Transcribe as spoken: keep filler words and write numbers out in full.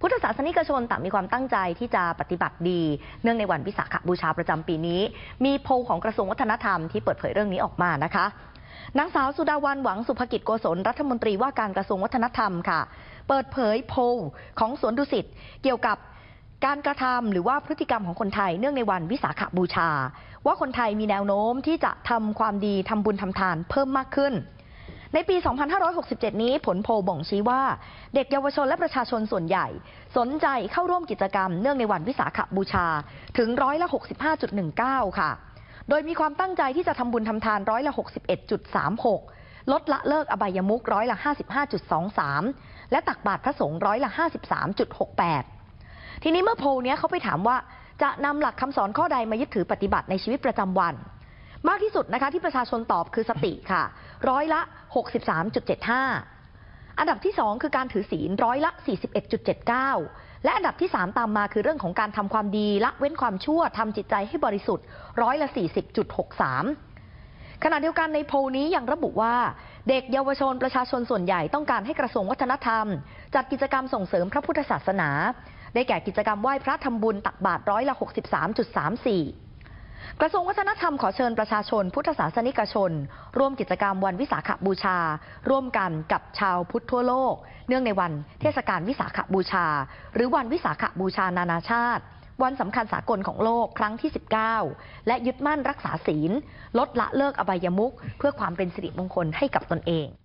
พุทธศาสนิกชนต่างมีความตั้งใจที่จะปฏิบัติดีเนื่องในวันวิสาขบูชาประจำปีนี้มีโพลของกระทรวงวัฒนธรรมที่เปิดเผยเรื่องนี้ออกมานะคะนางสาวสุดาวันหวังสุภกิจโกศลรัฐมนตรีว่าการกระทรวงวัฒนธรรมค่ะเปิดเผยโพลของสวนดุสิตเกี่ยวกับการกระทำหรือว่าพฤติกรรมของคนไทยเนื่องในวันวิสาขบูชาว่าคนไทยมีแนวโน้มที่จะทำความดีทำบุญทำทานเพิ่มมากขึ้นในปี สองพันห้าร้อยหกสิบเจ็ด นี้ผลโพลบ่งชี้ว่าเด็กเยาวชนและประชาชนส่วนใหญ่สนใจเข้าร่วมกิจกรรมเนื่องในวันวิสาขบูชาถึงร้อยละ หกสิบห้าจุดหนึ่งเก้า ค่ะโดยมีความตั้งใจที่จะทำบุญทำทานร้อยละ หกสิบเอ็ดจุดสามหก ลดละเลิกอบายมุขร้อยละ ห้าสิบห้าจุดสองสาม และตักบาตรพระสงฆ์ร้อยละ ห้าสิบสามจุดหกแปด ทีนี้เมื่อโพลนี้เขาไปถามว่าจะนำหลักคำสอนข้อใดมายึดถือปฏิบัติในชีวิตประจำวันมากที่สุดนะคะที่ประชาชนตอบคือสติค่ะร้อยละ หกสิบสามจุดเจ็ดห้า อันดับที่สองคือการถือศีลร้อยละ สี่สิบเอ็ดจุดเจ็ดเก้า และอันดับที่สามตามมาคือเรื่องของการทำความดีละเว้นความชั่วทำจิตใจให้บริสุทธิ์ร้อยละ สี่สิบจุดหกสาม ขณะเดียวกันในโพลนี้ยังระบุว่าเด็กเยาวชนประชาชนส่วนใหญ่ต้องการให้กระทรวงวัฒนธรรมจัดกิจกรรมส่งเสริมพระพุทธศาสนาได้แก่กิจกรรมไหว้พระทำบุญตักบาตรร้อยละ หกสิบสามจุดสามสี่ กระทรวงวัฒนธรรมขอเชิญประชาชนพุทธศาสนิกชนร่วมกิจกรรมวันวิสาขบูชาร่วมกันกับชาวพุทธทั่วโลกเนื่องในวันเทศกาลวิสาขบูชาหรือวันวิสาขบูชานานาชาติวันสำคัญสากลของโลกครั้งที่สิบเก้าและยึดมั่นรักษาศีลลดละเลิกอบายมุขเพื่อความเป็นสิริมงคลให้กับตนเอง